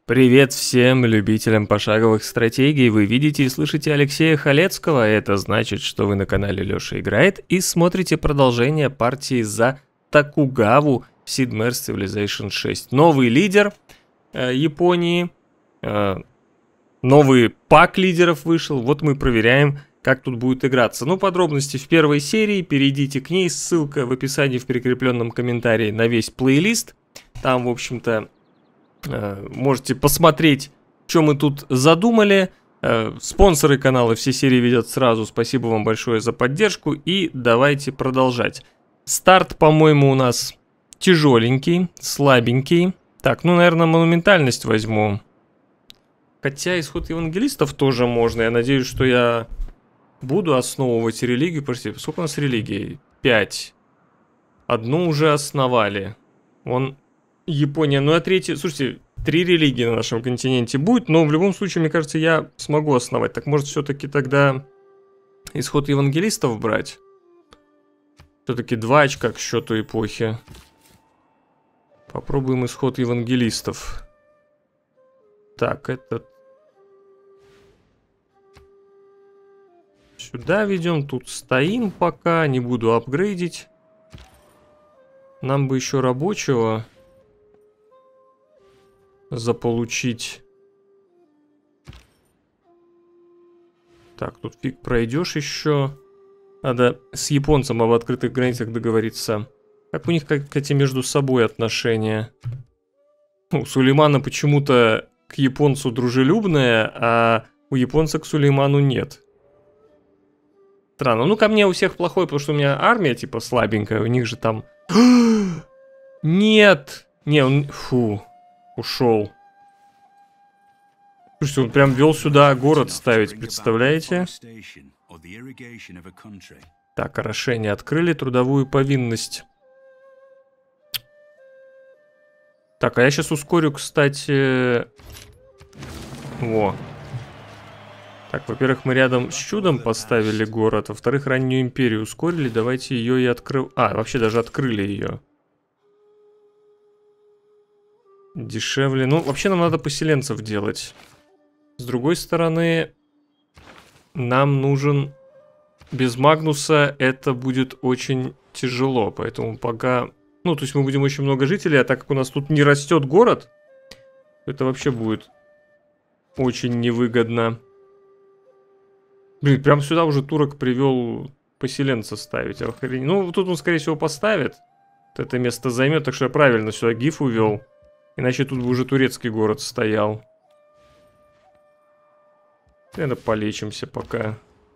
Привет всем любителям пошаговых стратегий. Вы видите и слышите Алексея Халецкого. Это значит, что вы на канале Лёша Играет и смотрите продолжение партии за Токугаву в Sid Meier's Civilization 6. Новый лидер Японии, новый пак лидеров вышел. Вот мы проверяем, как тут будет играться. Ну, подробности в первой серии, перейдите к ней. Ссылка в описании в прикрепленном комментарии на весь плейлист. Там, в общем-то, можете посмотреть, что мы тут задумали. Спонсоры канала все серии видят сразу. Спасибо вам большое за поддержку. И давайте продолжать. Старт, по-моему, у нас тяжеленький, слабенький. Так, ну, наверное, монументальность возьму. Хотя исход евангелистов тоже можно. Я надеюсь, что я буду основывать религию. Простите, сколько у нас религий? 5. Одну уже основали. Вон Япония. Ну, а третья... Слушайте, 3 религии на нашем континенте будет, но в любом случае, мне кажется, я смогу основать. Так может все-таки тогда исход евангелистов брать? Все-таки 2 очка к счету эпохи. Попробуем исход евангелистов. Так, этот... Сюда ведем, тут стоим пока, не буду апгрейдить. Нам бы еще рабочего заполучить. Так, тут фиг пройдешь еще. Надо с японцем об открытых границах договориться. Как у них, кстати, между собой отношения? У Сулеймана почему-то к японцу дружелюбное, а у японца к Сулейману нет. Странно. Ну, ко мне у всех плохой, потому что у меня армия, типа, слабенькая. У них же там... Нет! Не, он... Фу. Ушел. Слушайте, он прям вел сюда город ставить, представляете? Так, орошение открыли, трудовую повинность. Так, а я сейчас ускорю, кстати... Во. Так, во-первых, мы рядом с чудом поставили город. Во-вторых, раннюю империю ускорили. Давайте ее и открыл... А, вообще даже открыли ее. Дешевле. Ну, вообще нам надо поселенцев делать. С другой стороны, нам нужен... Без Магнуса это будет очень тяжело. Поэтому пока... Ну, то есть мы будем очень много жителей, а так как у нас тут не растет город, это вообще будет очень невыгодно. Блин, прям сюда уже турок привел поселенца ставить. Ну, тут он, скорее всего, поставит. Вот это место займет, так что я правильно сюда гиф увел. Иначе тут бы уже турецкий город стоял. Наверное, полечимся пока.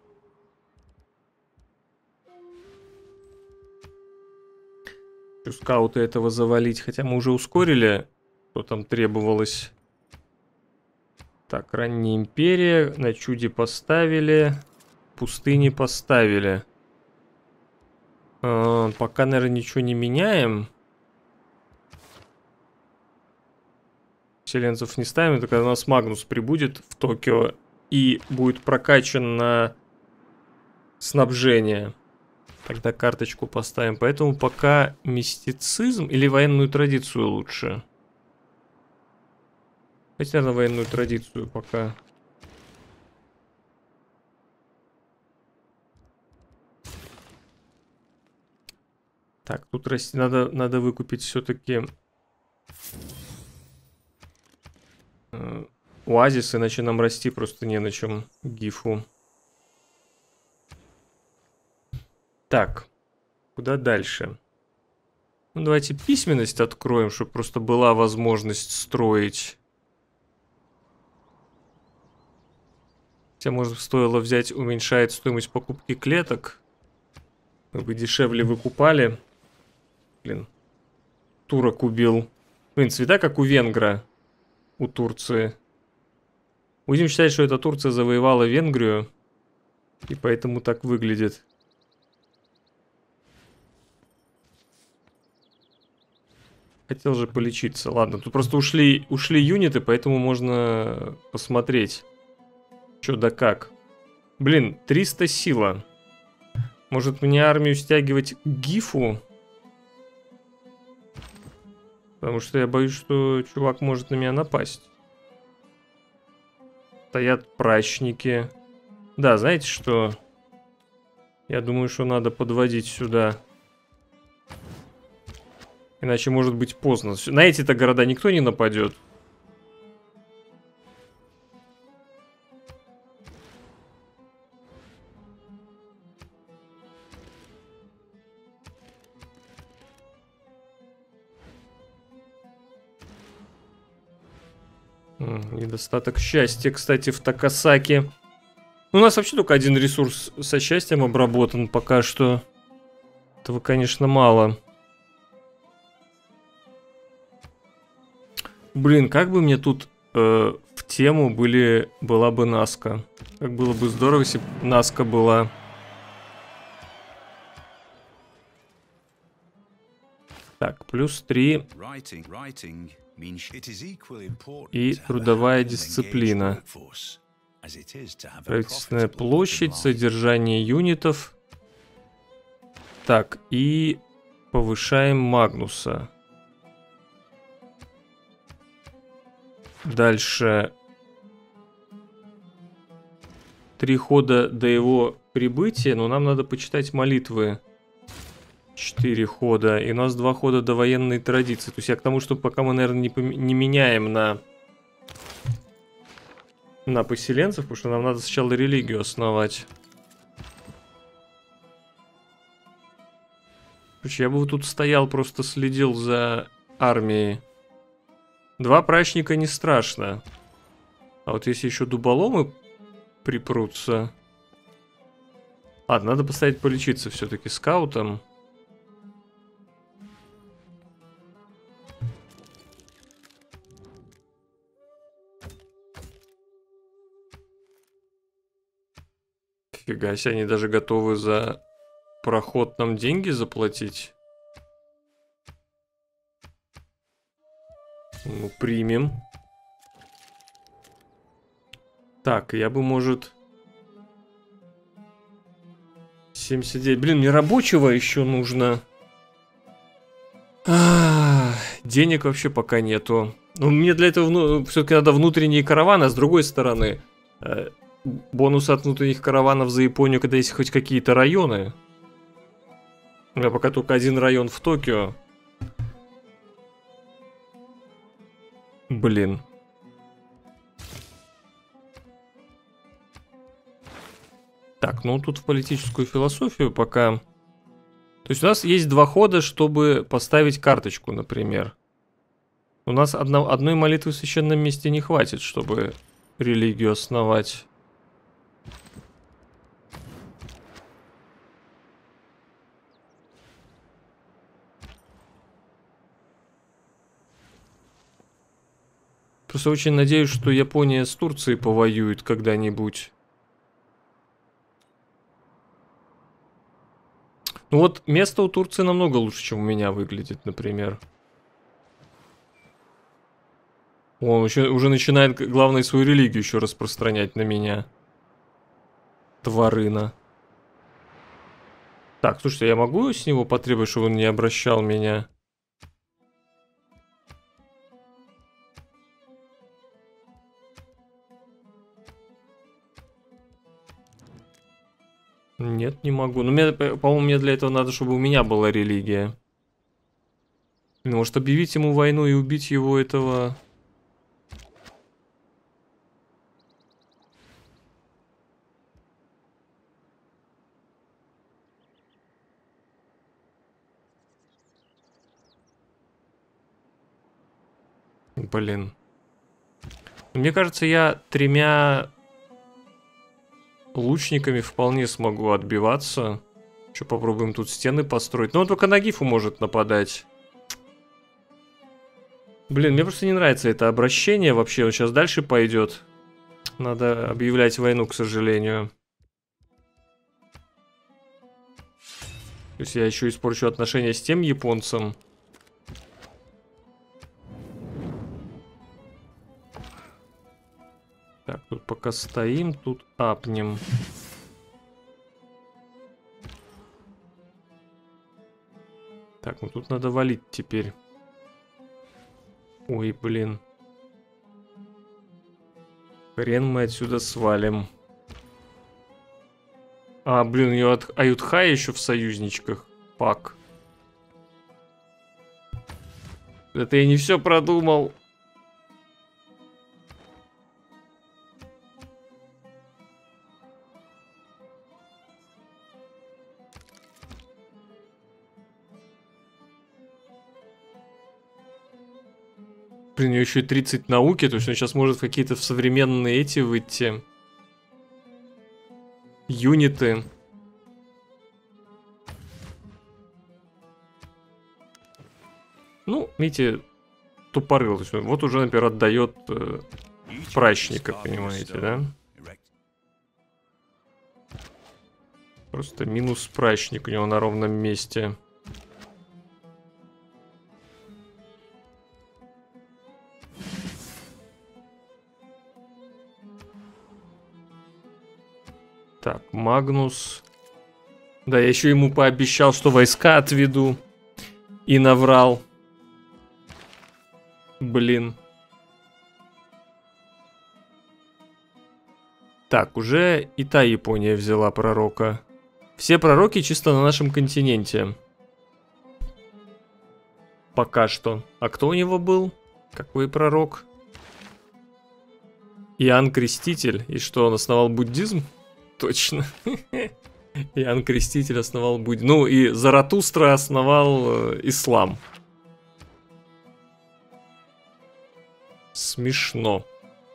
Хочу скауты этого завалить. Хотя мы уже ускорили, что там требовалось. Так, ранняя империя. На чуде поставили. Пустыни поставили. Пока, наверное, ничего не меняем. Поселенцев не ставим, это когда у нас Магнус прибудет в Токио и будет прокачан на снабжение. Тогда карточку поставим. Поэтому пока мистицизм или военную традицию лучше. Давайте, наверное, военную традицию пока. Так, тут надо выкупить все-таки... Оазис, иначе нам расти просто не на чем гифу. Так, куда дальше? Ну, давайте письменность откроем, чтобы просто была возможность строить. Хотя, может, стоило взять, уменьшает стоимость покупки клеток. Мы бы дешевле выкупали. Блин, турок убил. Блин, цвета как у венгра. У Турции. Будем считать, что эта Турция завоевала Венгрию. И поэтому так выглядит. Хотел же полечиться. Ладно, тут просто ушли юниты, поэтому можно посмотреть. Что да как. Блин, 300 сила. Может мне армию стягивать к Гифу? Потому что я боюсь, что чувак может на меня напасть. Стоят прачники. Да, знаете что? Я думаю, что надо подводить сюда. Иначе может быть поздно. На эти-то города никто не нападет. Недостаток счастья, кстати, в Такасаки. У нас вообще только один ресурс со счастьем обработан пока что. Этого, конечно, мало. Блин, как бы мне тут в тему была бы Наска. Как было бы здорово, если бы Наска была. Так, плюс 3. И трудовая дисциплина. Правительственная площадь, содержание юнитов. Так, и повышаем Магнуса. Дальше. 3 хода до его прибытия, но нам надо почитать молитвы. 4 хода. И у нас 2 хода до военной традиции. То есть я к тому, что пока мы, наверное, не меняем на поселенцев, потому что нам надо сначала религию основать. Короче, я бы вот тут стоял, просто следил за армией. 2 прачника не страшно. А вот если еще дуболомы припрутся... Ладно, надо поставить полечиться все-таки скаутом. Фига себе, они даже готовы за проход нам деньги заплатить. Ну, примем. Так, я бы, может... 79. Блин, мне рабочего еще нужно. Денег вообще пока нету. Ну, мне для этого все-таки надо внутренние караваны, а с другой стороны... бонус от внутренних караванов за Японию, когда есть хоть какие-то районы. У меня пока только один район в Токио. Блин. Так, ну тут в политическую философию пока... То есть у нас есть 2 хода, чтобы поставить карточку, например. У нас одной молитвы в священном месте не хватит, чтобы религию основать. Просто очень надеюсь, что Япония с Турцией повоюет когда-нибудь. Ну вот, место у Турции намного лучше, чем у меня выглядит, например. Он уже начинает, главное, свою религию еще распространять на меня. Тварына. Так, слушайте, я могу с него потребовать, чтобы он не обращал меня? Нет, не могу. Но, по-моему, мне для этого надо, чтобы у меня была религия. Может, объявить ему войну и убить его этого... Блин. Мне кажется, я 3 лучниками вполне смогу отбиваться. Еще попробуем тут стены построить. Но он только на Гифу может нападать. Блин, мне просто не нравится это обращение вообще. Он сейчас дальше пойдет. Надо объявлять войну, к сожалению. То есть я еще испорчу отношения с тем японцем. Так, тут пока стоим, тут апнем. Так, ну тут надо валить теперь. Ой, блин. Хрен мы отсюда свалим. А, блин, у нее Аютхай еще в союзничках. Пак. Это я не все продумал. Блин, у нее еще и 30 науки, то есть он сейчас может в какие-то современные эти выйти. Юниты. Ну, видите, тупорыл. Вот уже, например, отдает прачника, понимаете, да? Просто минус прачник у него на ровном месте. Так, Магнус. Да, я еще ему пообещал, что войска отведу. И наврал. Блин. Так, уже и та Япония взяла пророка. Все пророки чисто на нашем континенте. Пока что. А кто у него был? Какой пророк? Иоанн Креститель. И что, он основал буддизм? Точно. Иоанн Креститель основал буддизм. Ну и Заратустра основал ислам. Смешно.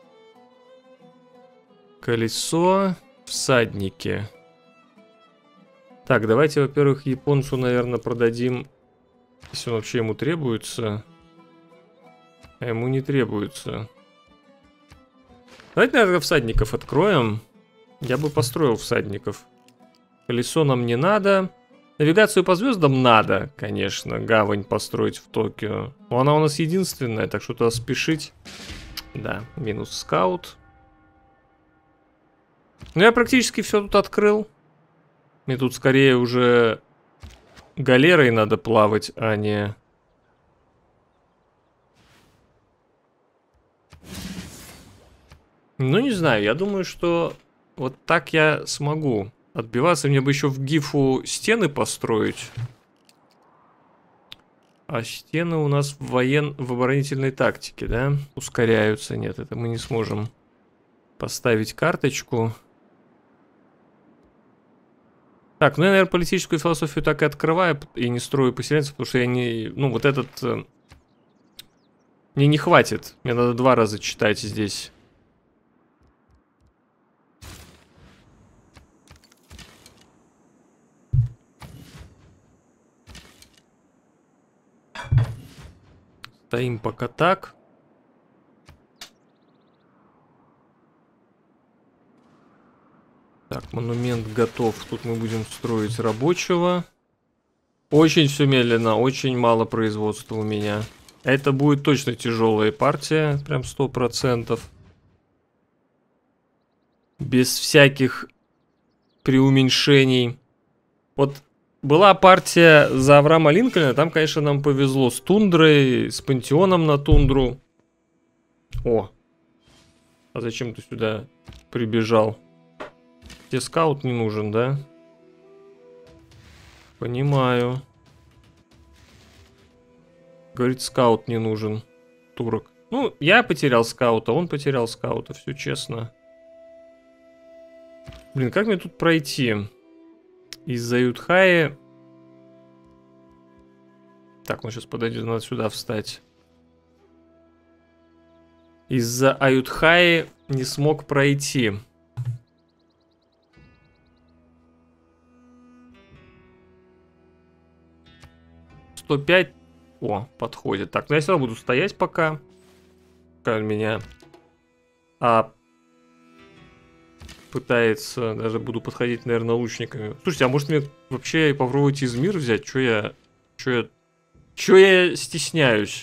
Колесо, всадники. Так, давайте, во-первых, японцу, наверное, продадим, если он вообще ему требуется. А ему не требуется. Давайте, наверное, всадников откроем. Я бы построил всадников. Колесо нам не надо. Навигацию по звездам надо, конечно. Гавань построить в Токио. Но она у нас единственная, так что туда спешить. Да, минус скаут. Ну, я практически все тут открыл. Мне тут скорее уже галерой надо плавать, а не... Ну, не знаю, я думаю, что вот так я смогу отбиваться. Мне бы еще в Гифу стены построить. А стены у нас в оборонительной тактике, да? Ускоряются. Нет, это мы не сможем поставить карточку. Так, ну я, наверное, политическую философию так и открываю и не строю поселенцев, потому что я не... Ну, вот этот... Мне не хватит. Мне надо 2 раза читать здесь. Стоим пока так. Так, монумент готов. Тут мы будем строить рабочего. Очень все медленно, очень мало производства у меня. Это будет точно тяжелая партия, прям 100%. Без всяких преуменьшений. Вот была партия за Авраама Линкольна, там, конечно, нам повезло с тундрой, с пантеоном на тундру. О, а зачем ты сюда прибежал? Тебе скаут не нужен, да? Понимаю. Говорит, скаут не нужен. Турок. Ну, я потерял скаута, он потерял скаута, все честно. Блин, как мне тут пройти? Из-за Ютхаи. Так, он сейчас подойдет, надо сюда встать. Из-за Аютхаи не смог пройти. «105». О, подходит. Так, ну я все равно буду стоять пока. Пока он меня пытается. Даже буду подходить, наверное, лучниками. Слушайте, а может мне вообще попробовать Измир взять? Чё я стесняюсь?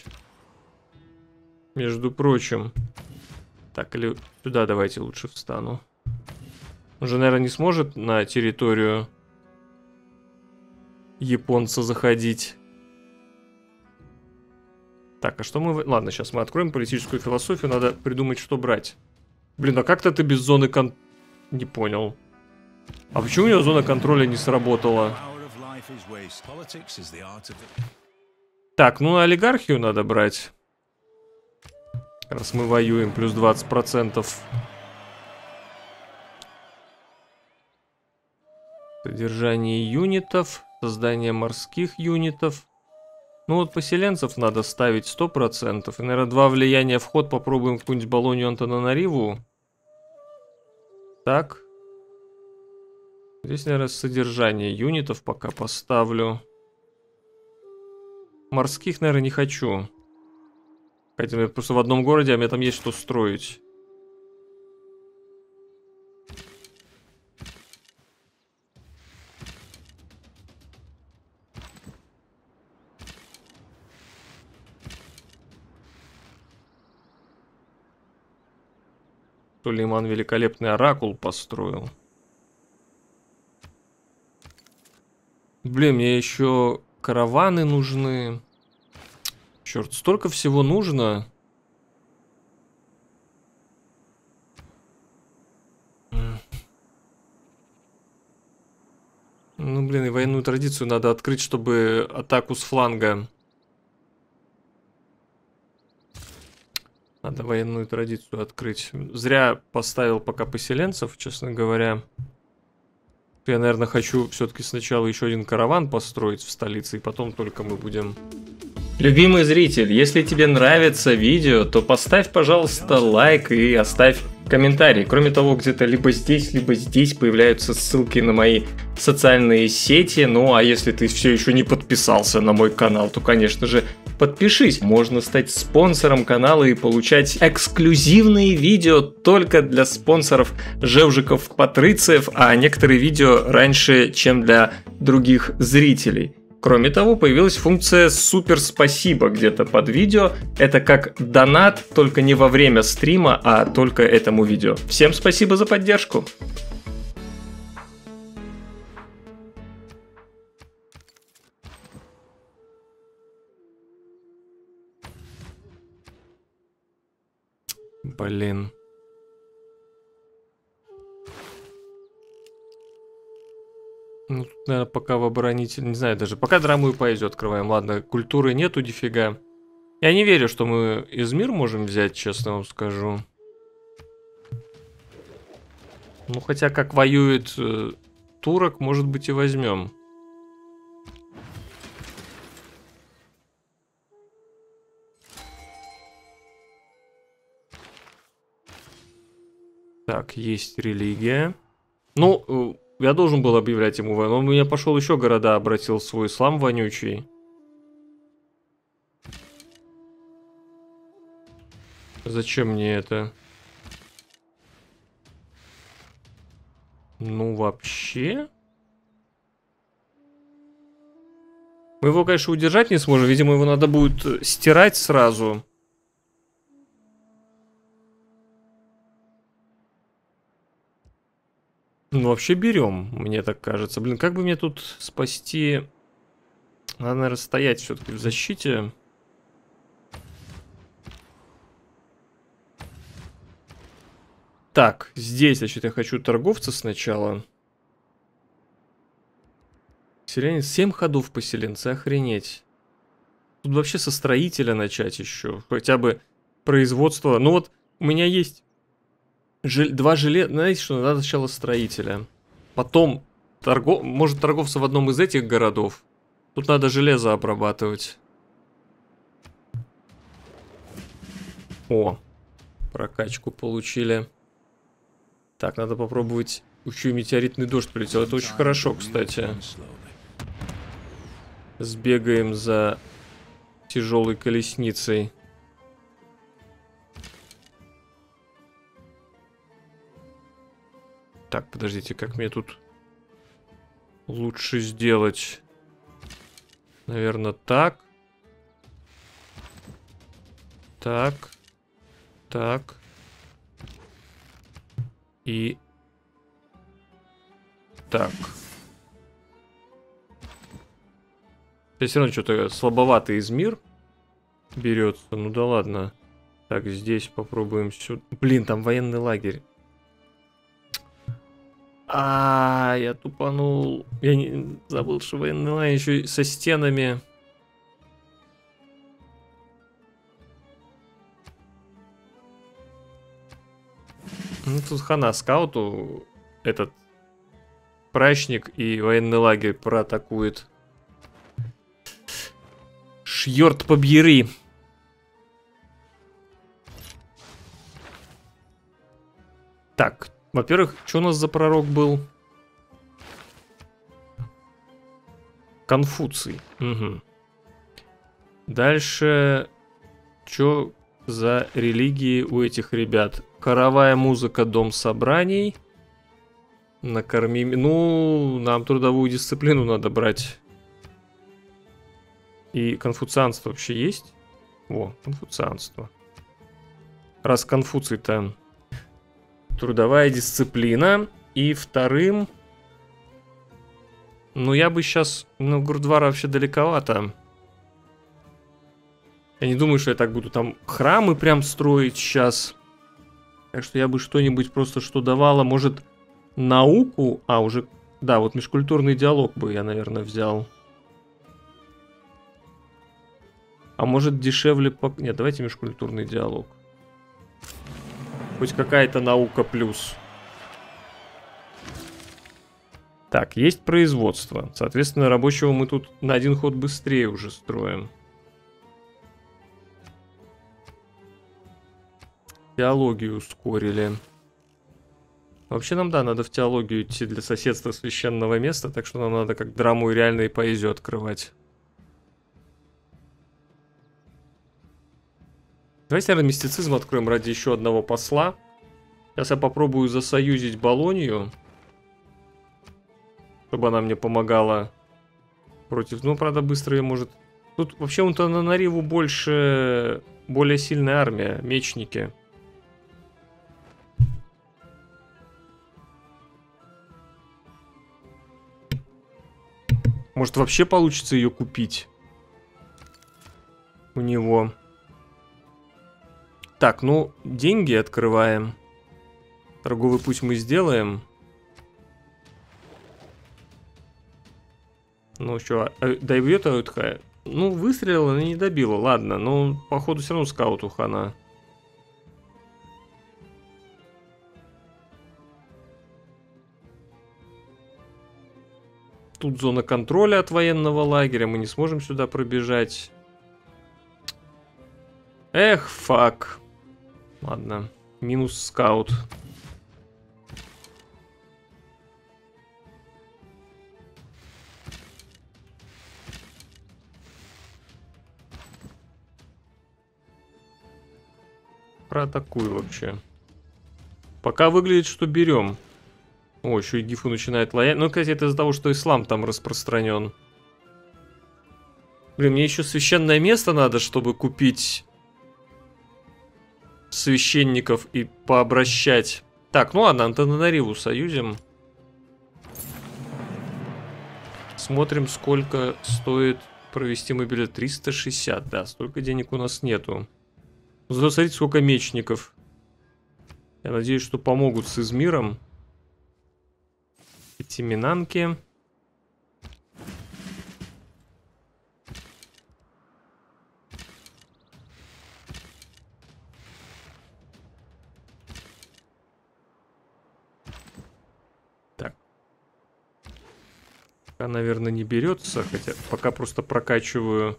Между прочим. Так, или сюда давайте лучше встану. Он же, наверное, не сможет на территорию японца заходить. Так, а что мы... Ладно, сейчас мы откроем политическую философию. Надо придумать, что брать. Блин, а как-то ты без зоны Не понял. А почему у него зона контроля не сработала? Так, ну олигархию надо брать. Раз мы воюем, плюс 20%. Содержание юнитов, создание морских юнитов. Ну вот поселенцев надо ставить 100%. И, наверное, 2 влияния в ход попробуем в какую-нибудь Болонью Антананариву. Так. Здесь, наверное, содержание юнитов пока поставлю. Морских, наверное, не хочу. Хотя я просто в одном городе, а мне там есть что строить. Сулейман великолепный оракул построил. Блин, мне еще караваны нужны. Черт, столько всего нужно. Ну, блин, и военную традицию надо открыть, чтобы атаку с фланга. Надо военную традицию открыть. Зря поставил пока поселенцев, честно говоря. Я, наверное, хочу все-таки сначала еще один караван построить в столице, и потом только мы будем... Любимый зритель, если тебе нравится видео, то поставь, пожалуйста, лайк и оставь комментарий. Кроме того, где-то либо здесь появляются ссылки на мои социальные сети. Ну, а если ты все еще не подписался на мой канал, то, конечно же, подпишись. Можно стать спонсором канала и получать эксклюзивные видео только для спонсоров Жевжиков Патрициев, а некоторые видео раньше, чем для других зрителей. Кроме того, появилась функция «Супер спасибо» где-то под видео. Это как донат, только не во время стрима, а только этому видео. Всем спасибо за поддержку. Блин. Ну, тут, наверное, пока в оборонитель... Не знаю даже. Пока драму и поэзию открываем. Ладно, культуры нету дифига. Я не верю, что мы Измир можем взять, честно вам скажу. Ну, хотя как воюет турок, может быть, и возьмем. Так, есть религия. Ну... Я должен был объявлять ему войну. Он у меня пошел еще города, обратил свой ислам вонючий. Зачем мне это? Ну, вообще... Мы его, конечно, удержать не сможем. Видимо, его надо будет стирать сразу. Ну, вообще берем, мне так кажется. Блин, как бы мне тут спасти... Надо, наверное, стоять все-таки в защите. Так, здесь, значит, я хочу торговца сначала. Селянин, 7 ходов поселенцы, охренеть. Тут вообще со строителя начать еще. Хотя бы производство. Ну вот, у меня есть... Два железа, знаете что, надо сначала строителя. Потом, может торговца в одном из этих городов. Тут надо железо обрабатывать. О, прокачку получили. Так, надо попробовать. Еще и метеоритный дождь прилетел, это очень хорошо, кстати. Сбегаем за тяжелой колесницей. Так, подождите, как мне тут лучше сделать? Наверное, так. Так. Так. И... Так. Все равно что-то слабоватый Измир берется. Ну да ладно. Так, здесь попробуем сюда. Блин, там военный лагерь. Я тупанул. Я не забыл, что военный лагерь еще и со стенами. Ну, тут хана скауту этот прачник и военный лагерь проатакует. Шьёрт побери. Так, во-первых, что у нас за пророк был? Конфуций. Угу. Дальше, что за религии у этих ребят? Хоровая музыка, дом собраний. Накорми... Ну, нам трудовую дисциплину надо брать. И конфуцианство вообще есть? О, конфуцианство. Раз Конфуций-то... Трудовая дисциплина. И вторым... Ну, я бы сейчас... Ну, Гурдвара вообще далековато. Я не думаю, что я так буду там храмы прям строить сейчас. Так что я бы что-нибудь просто что давало. Может, науку? Уже... Да, вот межкультурный диалог бы я, наверное, взял. А может, дешевле... Нет, давайте межкультурный диалог. Хоть какая-то наука плюс. Так, есть производство. Соответственно, рабочего мы тут на один ход быстрее уже строим. Теологию ускорили. Вообще нам, да, надо в теологию идти для соседства священного места, так что нам надо как драму и реальную поэзию открывать. Давайте, наверное, мистицизм откроем ради еще одного посла. Сейчас я попробую засоюзить Болонью, чтобы она мне помогала против... Ну, правда, быстро ее может... Тут вообще у Антананариву более сильная армия, мечники. Может, вообще получится ее купить у него. Так, ну, деньги открываем. Торговый путь мы сделаем. Ну что, добьет Аутха? Ну, выстрелила, но не добила. Ладно, но походу все равно скауту хана. Тут зона контроля от военного лагеря. Мы не сможем сюда пробежать. Эх, фак. Ладно, минус скаут. Проатакую вообще. Пока выглядит, что берем. О, еще и Гифу начинает лоять. Ну, кстати, это из-за того, что ислам там распространен. Блин, мне еще священное место надо, чтобы купить священников и пообращать. Так, ну ладно, Антананариву союзим. Смотрим, сколько стоит провести мобилю. 360, да, столько денег у нас нету. Зато смотрите, сколько мечников. Я надеюсь, что помогут с Измиром. Эти минанки. Так. Пока, наверное, не берется. Хотя пока просто прокачиваю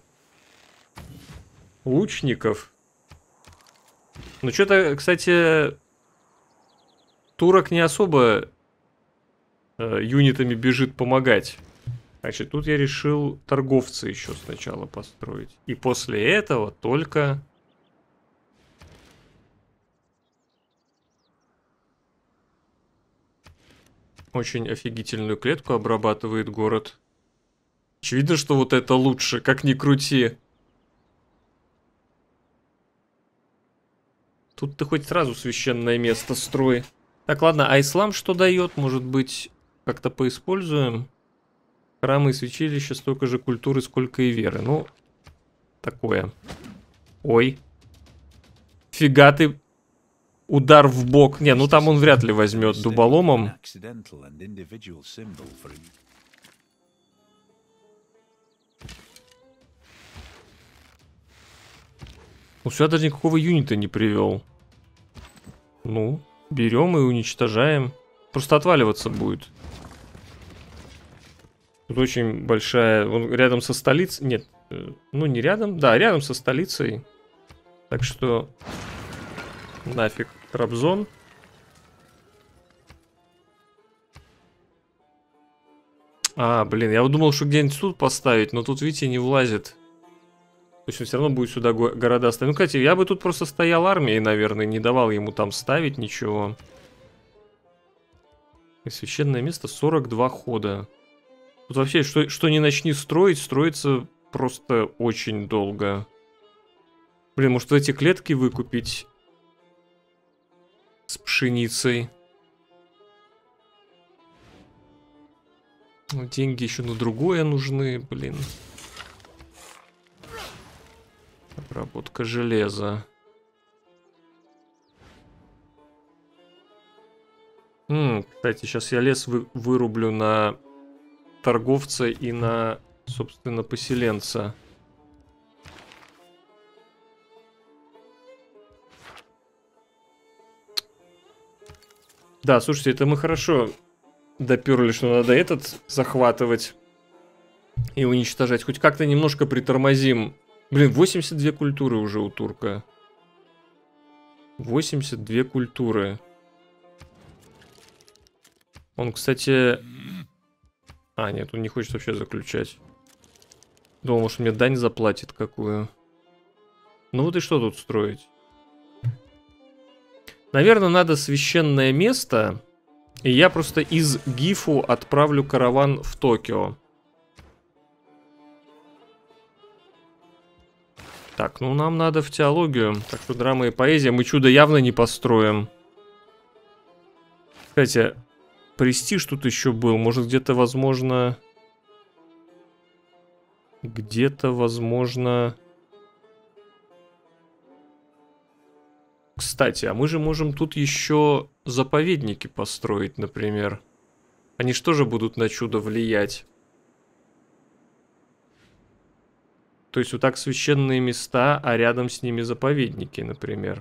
лучников. Ну, что-то, кстати, турок не особо юнитами бежит помогать. Значит, тут я решил торговца еще сначала построить. И после этого только... Очень офигительную клетку обрабатывает город. Очевидно, что вот это лучше, как ни крути. Тут ты хоть сразу священное место строй. Так, ладно, а ислам что дает? Может быть, как-то поиспользуем? Храмы и святилища столько же культуры, сколько и веры. Ну, такое. Ой. Фига ты. Удар в бок. Не, ну там он вряд ли возьмет дуболомом. Ну, сюда даже никакого юнита не привел. Ну, берем и уничтожаем. Просто отваливаться будет. Тут очень большая... Он рядом со столицей... Нет, ну не рядом. Да, рядом со столицей. Так что... Нафиг Трабзон. А, блин, я думал, что где-нибудь тут поставить, но тут, видите, не влазит. То есть он все равно будет сюда города ставить. Ну, кстати, я бы тут просто стоял армией, наверное, не давал ему там ставить ничего. И священное место 42 хода. Тут вообще, что не начни строить, строится просто очень долго. Блин, может эти клетки выкупить с пшеницей? Ну, деньги еще на другое нужны, блин. Обработка железа. Кстати, сейчас я лес вырублю на торговца и на, собственно, поселенца. Да, слушайте, это мы хорошо доперли, что надо этот захватывать и уничтожать. Хоть как-то немножко притормозим. Блин, 82 культуры уже у турка. 82 культуры. Он, кстати... А, нет, он не хочет вообще заключать. Думал, может, мне дань заплатит какую. Ну вот и что тут строить? Наверное, надо священное место. И я просто из Гифу отправлю караван в Токио. Так, ну нам надо в теологию. Так что драма и поэзия. Мы чудо явно не построим. Кстати, престиж тут еще был. Может, где-то, возможно... Где-то, возможно... Кстати, а мы же можем тут еще заповедники построить, например. Они же тоже будут на чудо влиять. То есть вот так священные места, а рядом с ними заповедники, например.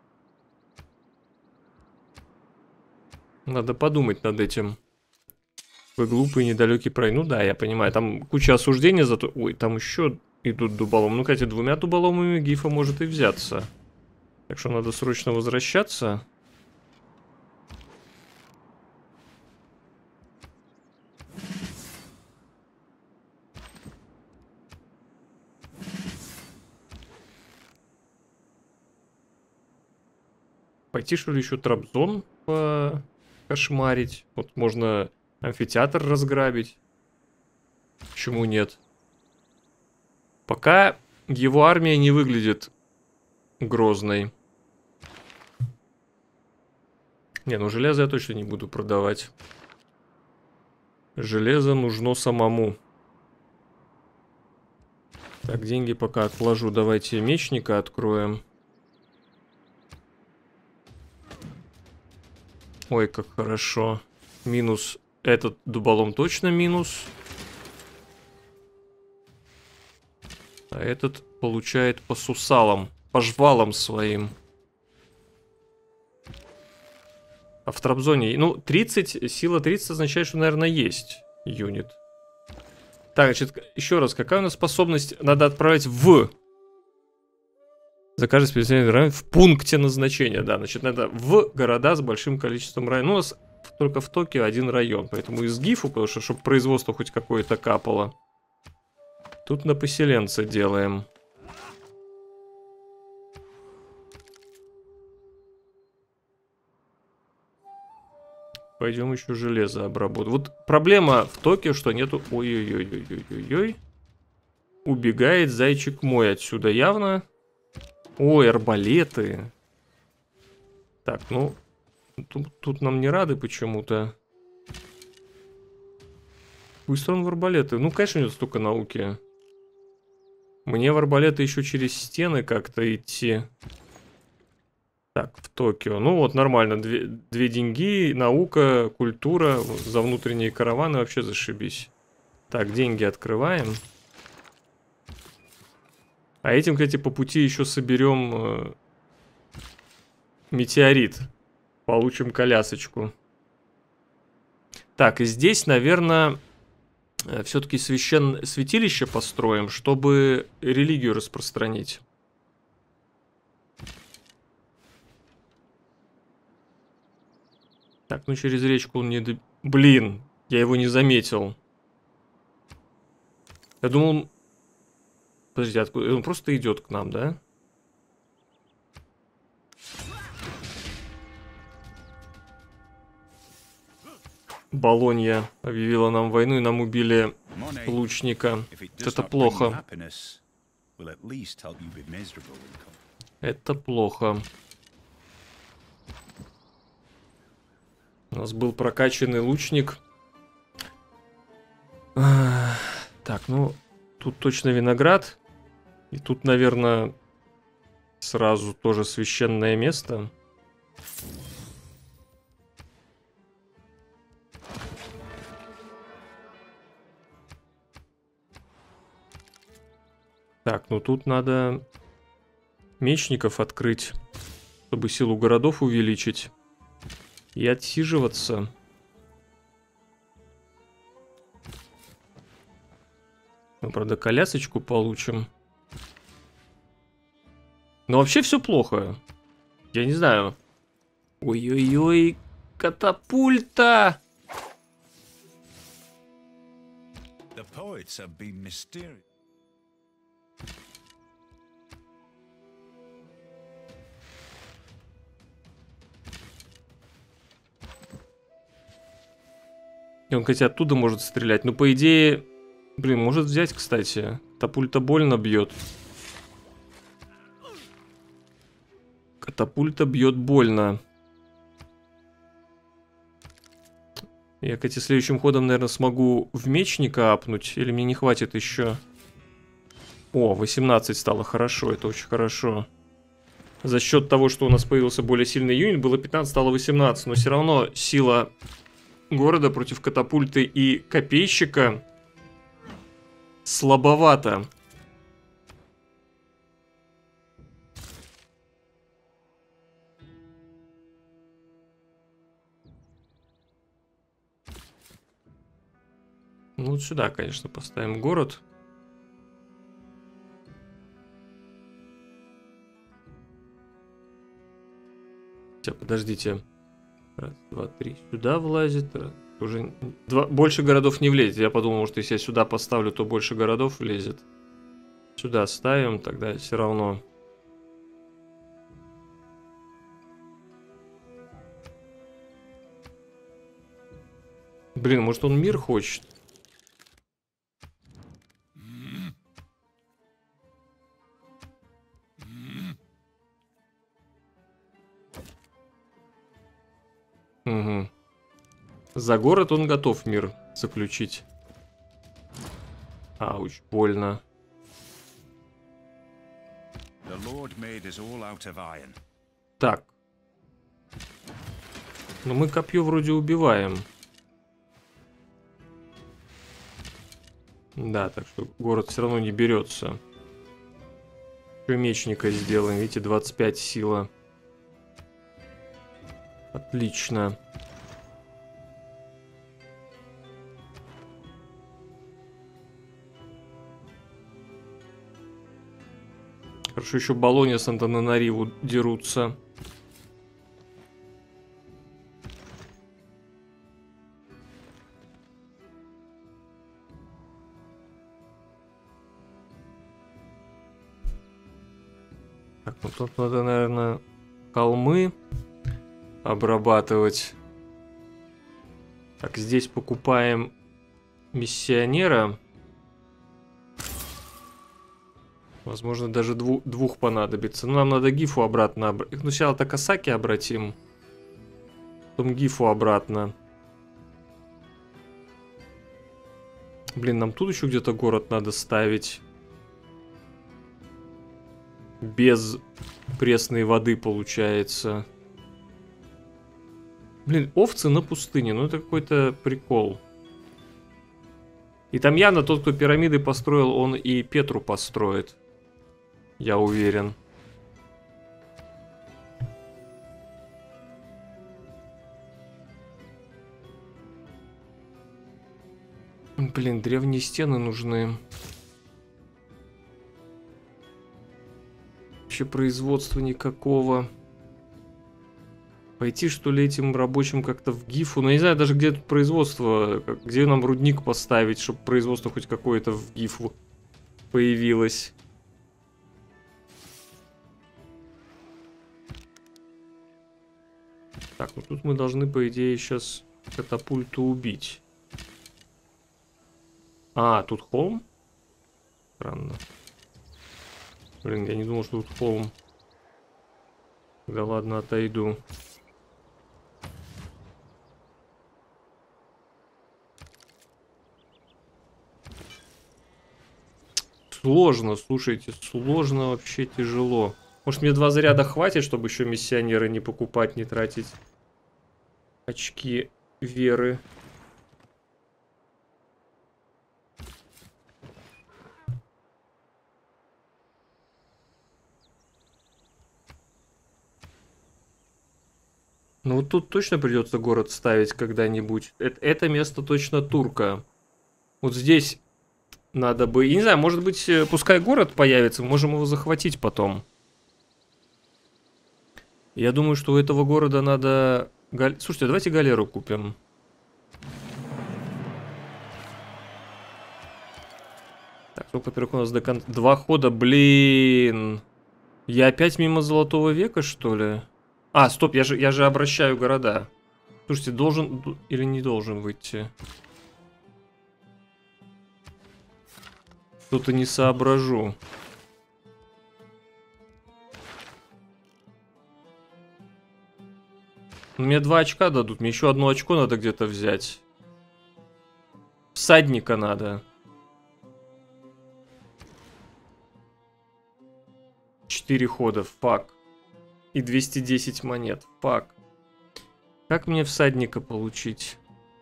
Надо подумать над этим. Вы глупый, недалекий прой. Ну да, я понимаю. Там куча осуждения зато... Ой, там еще идут дуболом. Ну, кстати, 2 дуболомами Гифа может и взяться. Так что надо срочно возвращаться. Пойти, что ли, еще Трабзон кошмарить. Вот можно амфитеатр разграбить. Почему нет? Пока его армия не выглядит грозной. Не, ну железо я точно не буду продавать. Железо нужно самому. Так, деньги пока отложу. Давайте мечника откроем. Ой, как хорошо. Минус. Этот дуболом точно минус. А этот получает по сусалам. По жвалам своим. А в Трабзоне... Ну, 30, сила 30 означает, что, наверное, есть юнит. Так, значит, еще раз. Какая у нас способность? Надо отправить в... За каждый специальный район в пункте назначения. Да, значит, надо в города с большим количеством районов. Ну, у нас только в Токио один район. Поэтому из Гифу, потому что, чтобы производство хоть какое-то капало. Тут на поселенца делаем. Пойдем еще железо обработать. Вот проблема в Токио, что нету... Ой-ой-ой-ой-ой-ой. Убегает зайчик мой отсюда явно. Ой, арбалеты. Так, ну... Тут нам не рады почему-то. Быстро он в арбалеты. Ну, конечно, у него столько науки. Мне в арбалеты еще через стены как-то идти. Так, в Токио. Ну вот, нормально. Две деньги, наука, культура. Вот за внутренние караваны вообще зашибись. Так, деньги открываем. А этим, кстати, по пути еще соберем метеорит. Получим колясочку. Так, и здесь, наверное, все-таки святилище построим, чтобы религию распространить. Так, ну через речку он не... Блин, я его не заметил. Я думал... Подожди, откуда? Он просто идет к нам, да? Болонья объявила нам войну, и нам убили лучника. Это плохо. Это плохо. У нас был прокачанный лучник. Так, ну, тут точно виноград. И тут, наверное, сразу тоже священное место. Так, ну тут надо мечников открыть, чтобы силу городов увеличить. И отсиживаться. Мы, правда, колясочку получим. Но вообще все плохо. Я не знаю. Ой-ой-ой, катапульта! И он, кстати, оттуда может стрелять. Ну, по идее... Блин, может взять, кстати. Катапульта больно бьет. Катапульта бьет больно. Я, кстати, следующим ходом, наверное, смогу в мечника апнуть. Или мне не хватит еще? О, 18 стало хорошо. Это очень хорошо. За счет того, что у нас появился более сильный юнит, было 15, стало 18. Но все равно сила города против катапульты и копейщика слабовато. Ну, вот сюда, конечно, поставим город. Сейчас, подождите. Раз, два, три. Сюда влазит. Уже больше городов не влезет. Я подумал, может, если я сюда поставлю, то больше городов влезет. Сюда ставим, тогда все равно. Блин, может, он мир хочет? Угу. За город он готов мир заключить. Ауч, больно. Так. Ну мы копье вроде убиваем. Да, так что город все равно не берется. Еще мечника сделаем. Видите, 25 сила. Отлично. Хорошо, еще Болонья с Антананариву дерутся. Так, ну тут надо, наверное, холмы обрабатывать. Так, здесь покупаем миссионера. Возможно, даже двух понадобится. Ну, нам надо Гифу обратно. Ну, сначала Такасаки обратим. Потом Гифу обратно. Блин, нам тут еще где-то город надо ставить. без пресной воды получается. Блин, овцы на пустыне, ну это какой-то прикол. И там явно тот, кто пирамиды построил, он и Петру построит. Я уверен. Блин, древние стены нужны. Вообще производства никакого. Пойти, что ли, этим рабочим как-то в Гифу? Ну, я не знаю даже, где тут производство. Где нам рудник поставить, чтобы производство хоть какое-то в Гифу появилось. Так, ну тут мы должны, по идее, сейчас катапульту убить. А, тут холм? Странно. Блин, я не думал, что тут холм. Да ладно, отойду. Сложно, слушайте, сложно, вообще тяжело. Может, мне 2 заряда хватит, чтобы еще миссионеры не покупать, не тратить очки веры. Ну вот тут точно придется город ставить когда-нибудь. Это место точно турка. Вот здесь надо бы... Я не знаю, может быть, пускай город появится, мы можем его захватить потом. Я думаю, что у этого города надо... Слушайте, давайте галеру купим. Так, сколько, во-первых, у нас до конца... 2 хода, блин. Я опять мимо Золотого века, что ли? А, стоп, я же обращаю города. Слушайте, должен или не должен выйти? Что-то не соображу. Мне 2 очка дадут, мне еще 1 очко надо где-то взять. Всадника надо. 4 хода, фак. И 210 монет, фак. Как мне всадника получить?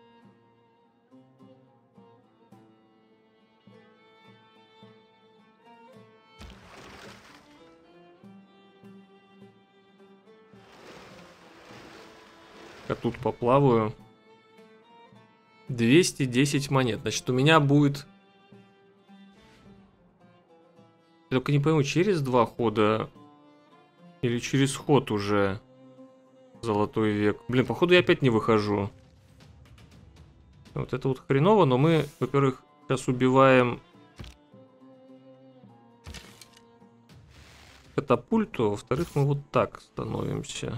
Я тут поплаваю. 210 монет. Значит, у меня будет... Я только не пойму, через 2 хода или через ход уже Золотой век. Блин, походу я опять не выхожу. Вот это вот хреново, но мы, во-первых, сейчас убиваем катапульту, во-вторых, мы вот так становимся.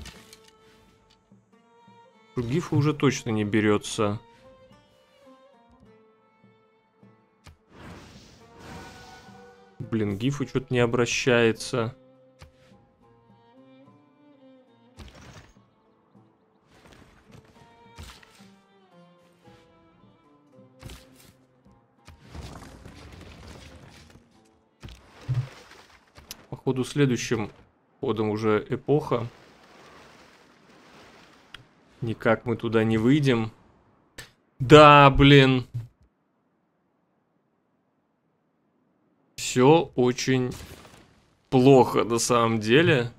Гифа уже точно не берется. Блин, Гифу что-то не обращается. Походу следующим ходом уже эпоха. Никак мы туда не выйдем. Да, блин. Все очень плохо на самом деле.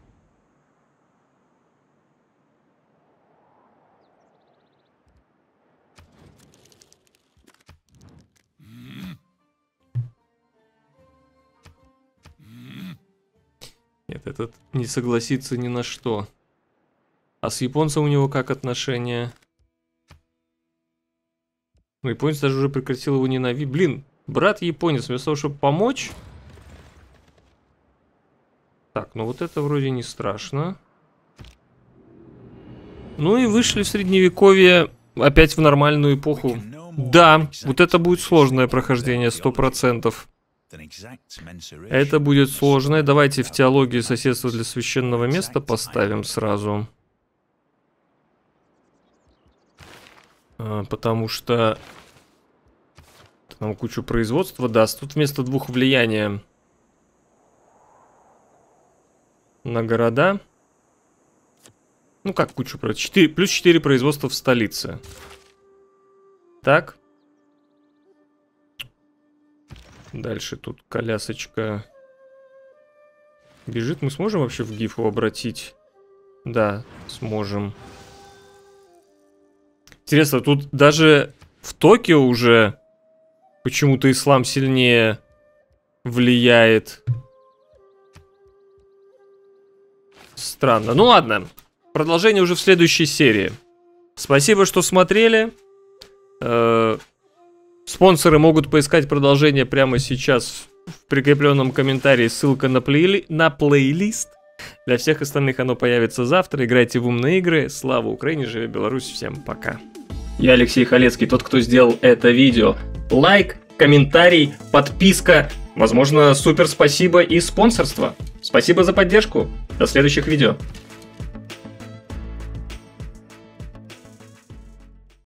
Нет, этот не согласится ни на что. А с японцем у него как отношения? Ну, японец даже уже прекратил его ненавидеть. Блин, брат японец, вместо того, чтобы помочь... Так, ну вот это вроде не страшно. Ну и вышли в средневековье опять в нормальную эпоху. Да, вот это будет сложное прохождение, 100%. Это будет сложное. Давайте в теологии соседства для священного места поставим сразу. Потому что нам кучу производства даст. Тут вместо 2 влияния. на города. Ну как кучу, плюс 4 производства в столице. Так. Дальше тут колясочка бежит. Мы сможем вообще в гифу обратить? Да, сможем. Интересно, тут даже в Токио уже почему-то ислам сильнее влияет. Странно. Ну ладно. Продолжение уже в следующей серии. Спасибо, что смотрели. Спонсоры могут поискать продолжение прямо сейчас в прикрепленном комментарии. Ссылка на плейлист. Для всех остальных оно появится завтра. Играйте в умные игры. Слава Украине, живи Беларусь. Всем пока. Я Алексей Халецкий, тот, кто сделал это видео. Лайк, комментарий, подписка. Возможно, супер спасибо и спонсорство. Спасибо за поддержку. До следующих видео.